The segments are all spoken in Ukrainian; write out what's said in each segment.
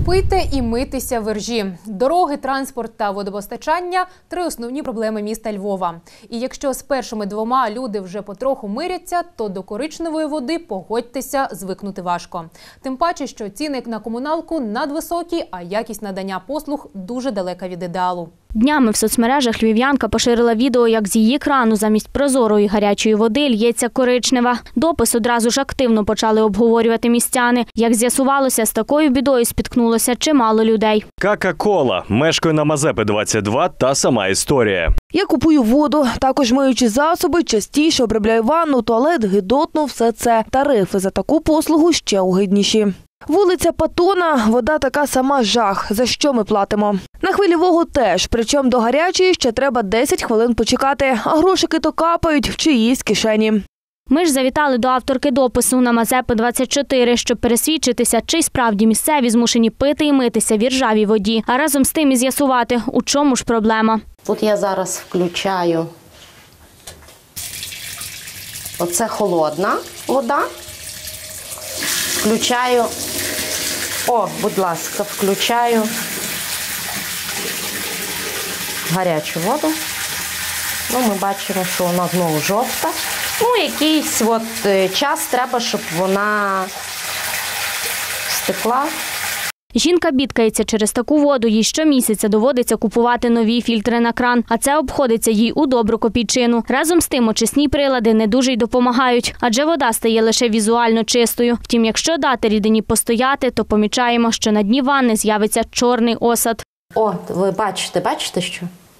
Пийте і митися в Іржі. Дороги, транспорт та водопостачання – 3 основні проблеми міста Львова. І якщо з першими 2 люди вже потроху миряться, то до коричневої води, погодьтеся, звикнути важко. Тим паче, що ціни на комуналку надвисокі, а якість надання послуг дуже далека від ідеалу. Днями в соцмережах львів'янка поширила відео, як з її крану замість прозорої гарячої води л'ється коричнева. Допис одразу ж активно почали обговорювати містяни. Як з'ясувалося, з такою бідою спіткнулося чимало людей. Кока-кола. Мешкаю на Мазепи 22, та сама історія. Я купую воду, також миючі засоби, частіше обробляю ванну, туалет, гидотно, все це. Тарифи за таку послугу ще огидніші. Вулиця Патона, вода така сама жах. За що ми платимо? На Хвильового теж, причому до гарячої ще треба 10 хвилин почекати, а грошики то капають в чиїсь кишені. Ми ж завітали до авторки допису на Мазепи 24, щоб пересвідчитися, чи справді місцеві змушені пити і митися в іржавій воді, а разом з тим і з'ясувати, у чому ж проблема. Тут я зараз включаю, оце холодна вода, включаю, будь ласка, включаю гарячу воду. Ми бачимо, що вона знову жовта. Якийсь час треба, щоб вона стекла. Жінка бідкається через таку воду, їй щомісяця доводиться купувати нові фільтри на кран, а це обходиться їй у добру копійчину. Разом з тим очисні прилади не дуже й допомагають, адже вода стає лише візуально чистою. Втім, якщо дати рідині постояти, то помічаємо, що на дні ванни з'явиться чорний осад. Ви бачите що?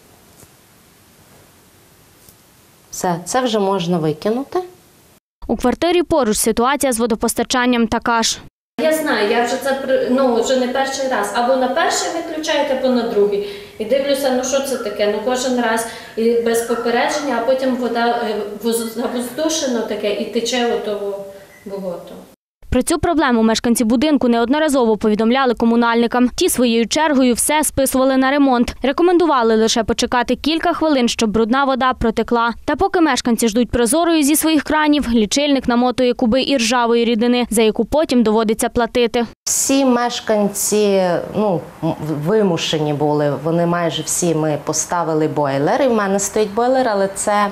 Все, це вже можна викинути. У квартирі поруч ситуація з водопостачанням така ж. Я знаю, я вже це вже не перший раз. Або на перший відключають, або на другий. І дивлюся, що це таке? Кожен раз і без попередження, а потім вода завоздушено таке і тече отого болото. Про цю проблему мешканці будинку неодноразово повідомляли комунальникам. Ті своєю чергою все списували на ремонт. Рекомендували лише почекати кілька хвилин, щоб брудна вода протекла. Та поки мешканці ждуть прозорої зі своїх кранів, лічильник намотує куби іржавої рідини, за яку потім доводиться платити. Всі мешканці вимушені були, вони майже всі, ми поставили бойлер. І в мене стоїть бойлер, але це...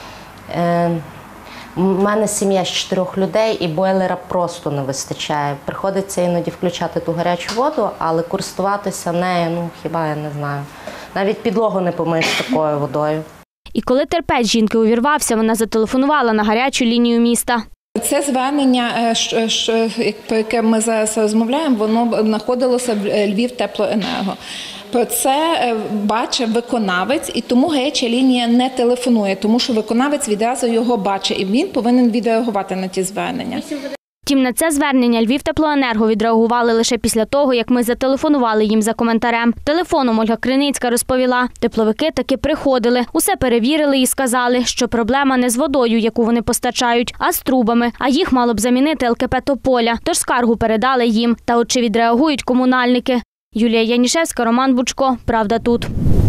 У мене сім'я з 4 людей і бойлера просто не вистачає. Приходиться іноді включати ту гарячу воду, але користуватися нею, хіба я не знаю. Навіть підлогу не помиєш такою водою. І коли терпець жінки увірвався, вона зателефонувала на гарячу лінію міста. Це звернення, про яке ми зараз розмовляємо, воно знаходилося в Львівтеплоенерго. Про це бачить виконавець, і тому гаряча лінія не телефонує, тому що виконавець відразу його бачить, і він повинен відреагувати на ті звернення. Втім, на це звернення Львівтеплоенерго відреагували лише після того, як ми зателефонували їм за коментарем. Телефоном Ольга Криницька розповіла, тепловики таки приходили, усе перевірили і сказали, що проблема не з водою, яку вони постачають, а з трубами, а їх мало б замінити ЛКП «Тополя», тож скаргу передали їм. Та от чи відреагують комунальники? Юлія Янішевська, Роман Бучко. Правда тут.